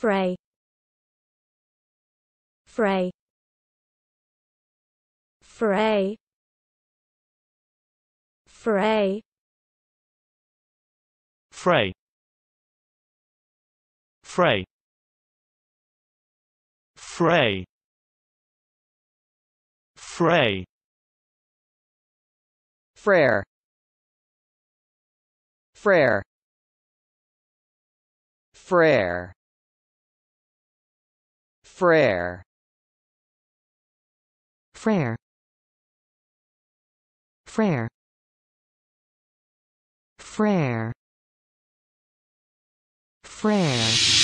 Frey, Frey, Frey, Frey, Frey, Frey, Frey, Frey, Freyr, Freyr, Freyr, Freyr, Freyr, Freyr, Freyr, Freyr.